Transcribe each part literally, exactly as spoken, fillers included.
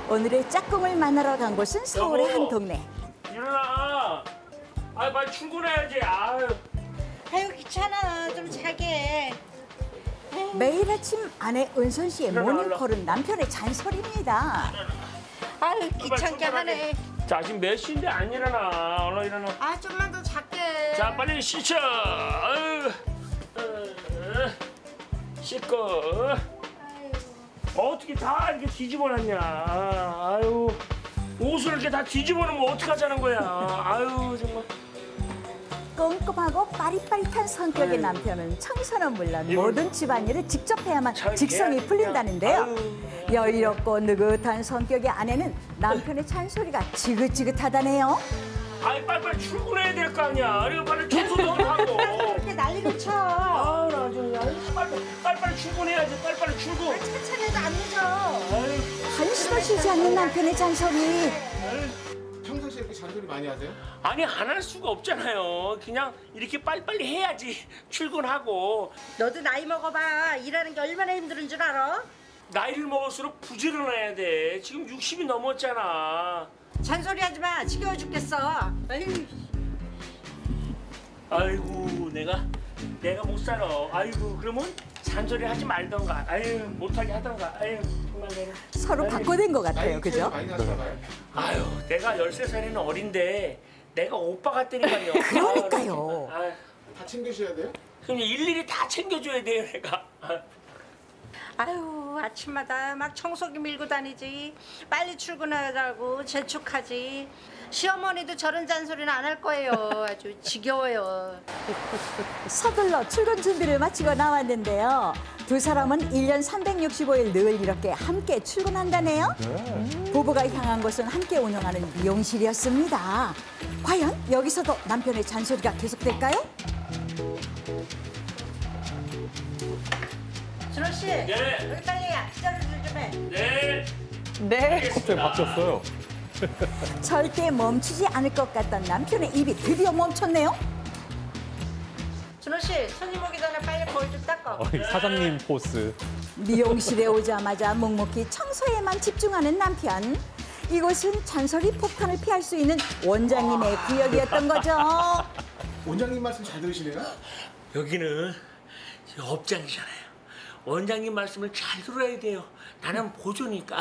오늘의 짝꿍을 만나러 간 곳은 서울의 여보. 한 동네. 일어나. 아, 빨리 출근해야지. 아유. 아유 귀찮아 좀 자게. 매일 아침 아내 은선 씨의 일어나, 모닝콜은 남편의 잔소리입니다. 아유 귀찮게 하네. 자, 지금 몇 시인데 안 일어나. 얼른 일어나. 아 좀만 더 잘게. 자, 빨리 씻어. 아유. 어, 씻고. 어떻게 다 이렇게 뒤집어놨냐. 아유. 옷을 이렇게 다 뒤집어놓으면 어떡하자는 거야. 아유, 정말. 꼼꼼하고 빠릿빠릿한 성격의 아유. 남편은 청소는 물론 이걸- 모든 집안일을 직접 해야만 잘 직성이 해야지, 풀린다는데요. 아유. 여유롭고 느긋한 성격의 아내는 남편의 잔소리가 지긋지긋하다네요. 아이, 빨리빨리 출근해야 될 거 아니야. 그리고 빨리 청소도 하고. 이렇게 난리를 쳐. 아, 나 아주 야, 빨리 빨리빨리 출근해야지. 빨리빨리 출근. 천천히 해도 안 늦어. 아유, 한시도 쉬지 않는 남편의 잔소리. 아유. 평상시에 이렇게 잔소리 많이 하세요? 아니, 안 할 수가 없잖아요. 그냥 이렇게 빨리빨리 해야지. 출근하고. 너도 나이 먹어봐. 일하는 게 얼마나 힘든 줄 알아? 나이를 먹을수록 부지런해야 돼. 지금 육십이 넘었잖아. 잔소리 하지 마. 지겨워 죽겠어. 아유. 아이고, 내가 내가 못 살아. 아이고, 그러면 잔소리 하지 말던가. 아유, 못하게 하던가. 아유, 정말 내가. 서로 아유. 바꿔댄 것 같아요. 나이 그죠? 차이가 많이 나시나 봐요? 아유, 내가 열세 살이는 어린데 내가 오빠 같다니까요. 그러니까요. 아유, 다 챙기셔야 돼요? 그럼 일일이 다 챙겨줘야 돼요, 내가. 아유. 아유 아침마다 막 청소기 밀고 다니지. 빨리 출근하라고 재촉하지. 시어머니도 저런 잔소리는 안 할 거예요. 아주 지겨워요. 서둘러 출근 준비를 마치고 나왔는데요. 두 사람은 일 년 삼백육십오 일 늘 이렇게 함께 출근한다네요. 부부가 향한 곳은 함께 운영하는 미용실이었습니다. 과연 여기서도 남편의 잔소리가 계속될까요? 준호 씨. 네. 여기 빨리 기다려줄 좀 해. 네. 네. 갑자기 바뀌었어요. 절대 멈추지 않을 것 같던 남편의 입이 드디어 멈췄네요. 준호 씨 손님 오기 전에 빨리 거울 좀 닦아. 어, 사장님 포스. 미용실에 오자마자 묵묵히 청소에만 집중하는 남편. 이곳은 잔소리 폭탄을 피할 수 있는 원장님의 구역이었던 거죠. 원장님 말씀 잘 들으시네요? 여기는 업장이잖아요. 원장님 말씀을 잘 들어야 돼요. 나는 보조니까.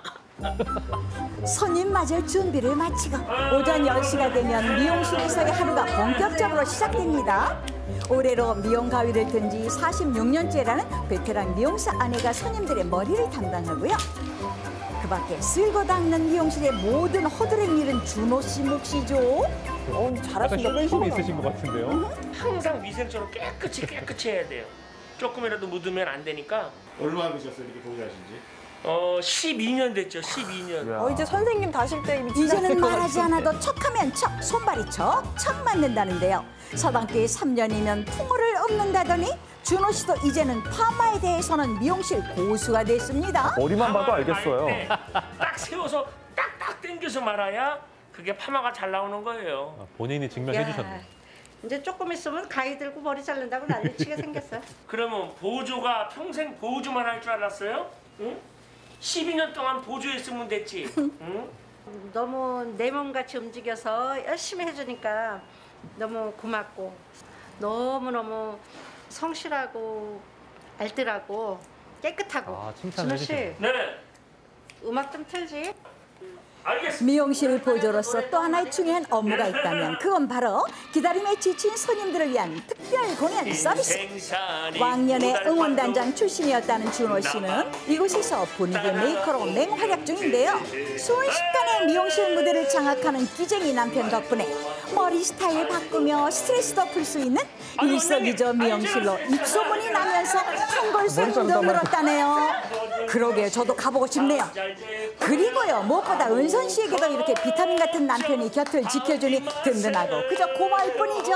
손님 맞을 준비를 마치고 오전 열 시가 되면 미용실에서의 하루가 본격적으로 시작됩니다. 올해로 미용 가위를 든 지 사십육 년째라는 베테랑 미용사 아내가 손님들의 머리를 담당하고요. 그 밖에 쓸고 닦는 미용실의 모든 허드렛 일은 준호 씨 몫이죠. 어, 약간 쇼맨십이 있으신 것 같은데요. 항상 위생처럼 깨끗이 깨끗이 해야 돼요. 조금이라도 묻으면 안 되니까. 얼마나 되셨어요, 이렇게 보유하신 지? 어, 십이 년 됐죠. 십이 년. 어, 이제 선생님 다실 때 이미 이제는 말하지 않아도 척하면 척, 손발이 척척 맞는다는데요. 서당계 삼 년이면 풍어를 읊는다더니 준호 씨도 이제는 파마에 대해서는 미용실 고수가 됐습니다. 머리만 봐도 알겠어요. 네, 딱 세워서 딱딱 당겨서 말아야 그게 파마가 잘 나오는 거예요. 아, 본인이 증명해 주셨네. 이제 조금 있으면 가위 들고 머리 자른다고 난리치게 생겼어. 그러면 보조가 평생 보조만 할 줄 알았어요? 응? 십이 년 동안 보조했으면 됐지. 응? 너무 내 몸같이 움직여서 열심히 해주니까 너무 고맙고 너무너무 성실하고 알뜰하고 깨끗하고. 아, 칭찬을 준호 씨 해주시네. 네, 음악 좀 틀지? 알겠습니다. 미용실 보조로서 또 하나의 중요한 업무가 있다면 그건 바로 기다림에 지친 손님들을 위한 특별 공연 서비스. 왕년의 응원단장 출신이었다는 준호 씨는 이곳에서 분위기 메이커로 맹활약 중인데요. 순식간에 미용실 무대를 장악하는 끼쟁이 남편 덕분에 머리 스타일 바꾸며 스트레스도 풀 수 있는 일석이조 미용실로 입소문이 나면서 한골수도 늘었다네요. 그러게 저도 가보고 싶네요. 그리고요, 무엇보다 은선 씨에게도 이렇게 비타민 같은 남편이 곁을 지켜주니 든든하고 그저 고마울 뿐이죠.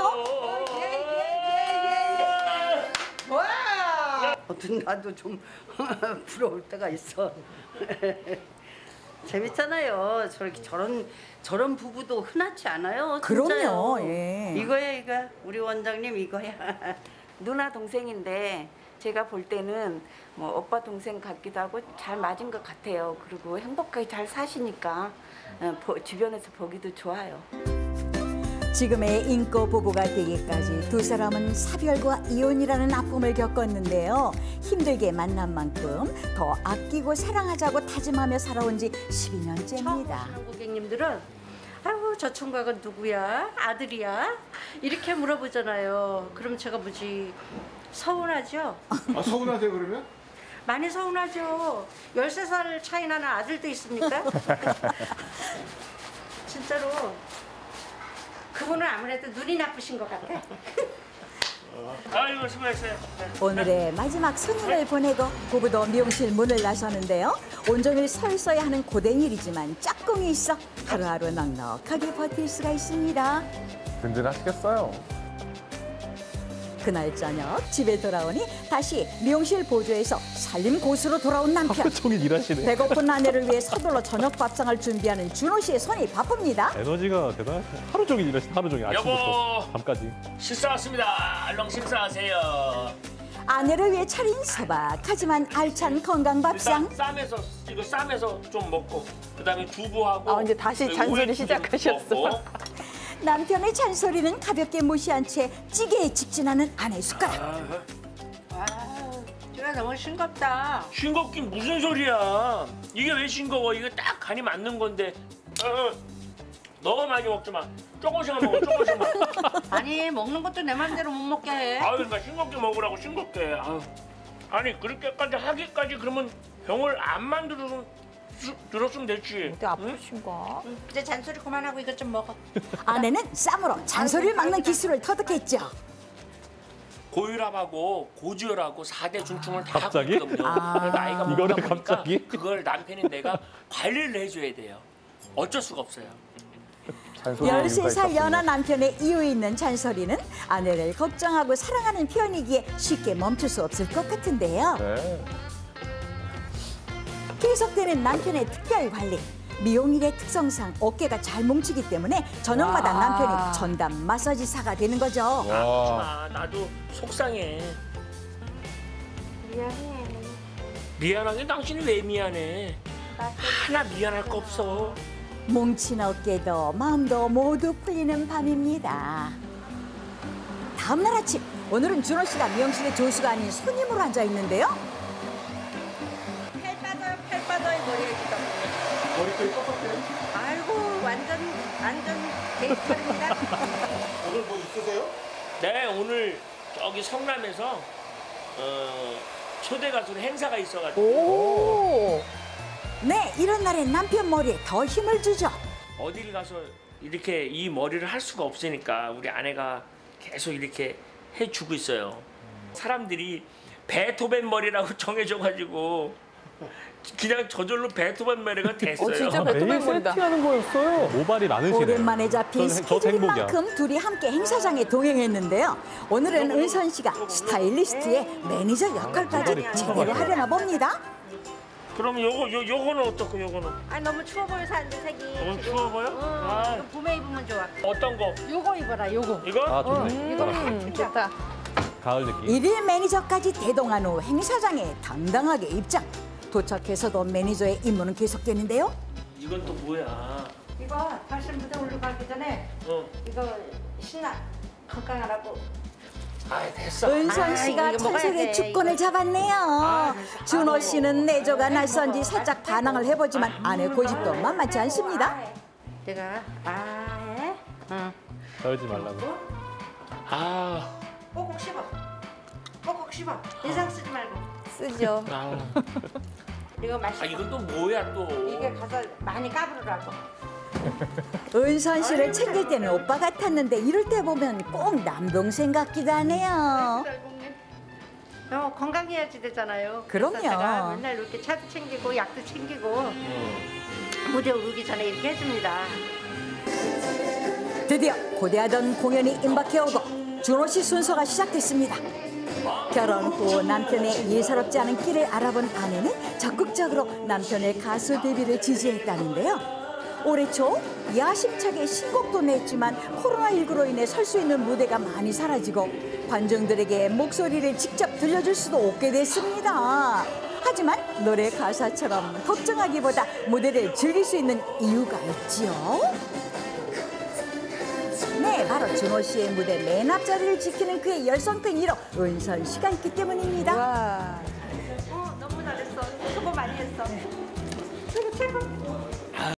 어떤 나도 좀 부러울 때가 있어. 재밌잖아요. 저렇게 저런 저런 부부도 흔하지 않아요. 진짜요. 그럼요. 예. 이거야 이거 우리 원장님 이거야. 누나 동생인데 제가 볼 때는 뭐 오빠 동생 같기도 하고 잘 맞은 것 같아요. 그리고 행복하게 잘 사시니까 어, 보, 주변에서 보기도 좋아요. 지금의 인고 부부가 되기까지 두 사람은 사별과 이혼이라는 아픔을 겪었는데요. 힘들게 만난 만큼 더 아끼고 사랑하자고 다짐하며 살아온 지 십이 년째입니다. 처음 오시는 고객님들은 아유 저 총각은 누구야? 아들이야? 이렇게 물어보잖아요. 그럼 제가 뭐지 서운하죠? 아 서운하세요 그러면? 많이 서운하죠. 열세 살 차이 나는 아들도 있습니까? 진짜로 그분은 아무래도 눈이 나쁘신 것 같아. 아이고 수고했어요. 네. 오늘의 마지막 손님을 보내고 부부도 미용실 문을 나서는데요. 온종일 서 있어야 하는 고된 일이지만 짝꿍이 있어 하루하루 넉넉하게 버틸 수가 있습니다. 든든하시겠어요. 그날 저녁 집에 돌아오니 다시 미용실 보조에서 살림 고수로 돌아온 남편. 하루 종일 일하시네. 배고픈 아내를 위해 서둘러 저녁 밥상을 준비하는 준호 씨의 손이 바쁩니다. 에너지가 대단하시네. 하루 종일 일하시네. 하루 종일 아침부터 여보. 밤까지. 식사 왔습니다. 얼른 식사하세요. 아내를 위해 차린 소박하지만 알찬 건강 밥상. 일단 쌈에서 이거 쌈에서 좀 먹고 그다음에 두부하고 아, 이제 다시 여기 잔소리 오이 좀 시작하셨어. 먹고. 남편의 잔소리는 가볍게 무시한 채 찌개에 직진하는 아내 숟가락. 아, 제가 너무 싱겁다. 싱겁긴 무슨 소리야? 이게 왜 싱거워? 이거 딱 간이 맞는 건데. 어, 어. 너무 많이 먹지 마. 조금씩만 먹어. 조금씩만. 아니 먹는 것도 내 맘대로 못 먹게 해. 아유, 그러니까 싱겁게 먹으라고 싱겁게. 아유. 아니 그렇게까지 하기까지 그러면 병을 안 만들어서 들었으면 됐지. 어디 아프신가? 응, 이제 잔소리 그만하고 이것 좀 먹어. 아내는 쌈으로 잔소리를 막는 기술을 터득했죠. 고혈압하고 고지혈하고 사 대 중증을 다 갑자기? 갖고 있거든요. 아. 그걸 나이가 먹다 이거를 보니까 갑자기? 그걸 남편인 내가 관리를 해줘야 돼요. 어쩔 수가 없어요. 열세 살 연하 남편의 이유 있는 잔소리는 아내를 걱정하고 사랑하는 편이기에 쉽게 멈출 수 없을 것 같은데요. 네. 계속되는 남편의 특별 관리. 미용일의 특성상 어깨가 잘 뭉치기 때문에 저녁마다 와. 남편이 전담 마사지사가 되는 거죠. 와. 아, 나도 속상해. 미안해. 미안하게 당신이 왜 미안해? 하나 미안할 거 없어. 뭉친 어깨도 마음도 모두 풀리는 밤입니다. 다음 날 아침, 오늘은 준호 씨가 미용실의 조수가 아닌 손님으로 앉아 있는데요. 팔 빠져요, 팔 빠져요 머리에 있다. 머리털이 꺾었대요? 아이고 완전 완전 데이터입니다. 오늘 뭐 있으세요? 네, 오늘 저기 성남에서 어, 초대 가수로 행사가 있어가지고 오. 네, 이런 날엔 남편 머리에 더 힘을 주죠. 어딜 가서 이렇게 이 머리를 할 수가 없으니까 우리 아내가 계속 이렇게 해주고 있어요. 사람들이 베토벤 머리라고 정해줘가지고 그냥 저절로 베토벤 머리가 됐어요. 어, 진짜 아, 매일 베토벤 머리다. 세팅하는 거였어요. 모발이 많으시네. 오랜만에 잡힌 전- 저 스케줄인 행복이야. 만큼 둘이 함께 행사장에 동행했는데요. 오늘은 은선 씨가 스타일리스트의 매니저 역할까지 제대로 하려나 봅니다. 그럼 요거 요 요거는 어떻고 요거는? 아 너무 추워 보여서 안 돼, 색이. 너무 추워 보여? 어, 아, 이거 봄에 입으면 좋아. 어떤 거? 요거 입어라, 요거. 이거? 아, 좋네. 음, 좋다. 가을 느낌. 일일 매니저까지 대동한 후 행사장에 당당하게 입장. 도착해서도 매니저의 임무는 계속되는데요. 이건 또 뭐야? 이거 다시 무대 올라가기 전에 어. 이거 신나 건강하라고. 아, 됐어. 은선 아, 씨가 이거 먹어야 천색의 돼, 주권을 이거. 잡았네요. 준호 씨는 내조가 낯선지 살짝 반항을 해보지만 아내 고집도 만만치 않습니다. 내가 아해. 응. 떨지 말라고. 아, 꼭꼭 씹어. 꼭꼭 씹어. 인상 쓰지 말고. 쓰죠. 아, 이거 맛있어. 아 이건 또 뭐야 또? 이게 가서 많이 까부르라고. 은선 씨를 챙길 때는 오빠 같았는데 이럴 때 보면 꼭 남동생 같기도 하네요. 어, 건강해야지 되잖아요. 그럼요. 그래서 제가 맨날 이렇게 차도 챙기고 약도 챙기고 무대 오르기 전에 이렇게 해줍니다. 드디어 고대하던 공연이 임박해오고 준호 씨 순서가 시작됐습니다. 결혼 후 남편의 예사롭지 않은 끼를 알아본 아내는 적극적으로 남편의 가수 데뷔를 지지했다는데요. 올해 초 야심차게 신곡도 냈지만 코로나십구로 인해 설 수 있는 무대가 많이 사라지고 관중들에게 목소리를 직접 들려줄 수도 없게 됐습니다. 하지만 노래 가사처럼 걱정하기보다 무대를 즐길 수 있는 이유가 있지요. 네, 바로 준호 씨의 무대 맨 앞자리를 지키는 그의 열성팬 일 호 은선 씨가 있기 때문입니다. 와.